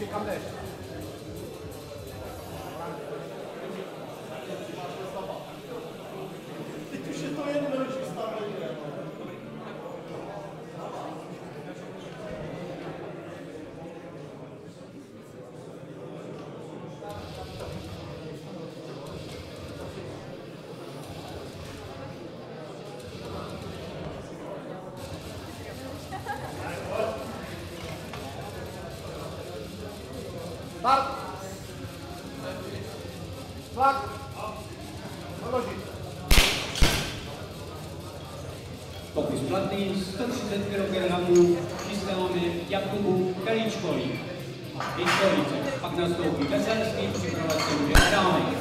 Kam jdeš? Teď už je to jednodušší stavení. Start! Tlak! Odložit! Pokus platný 130 kg čistelami Jakubu Pelíčkovi. Historice pak nastoupí veselský připravovat se může Adámek.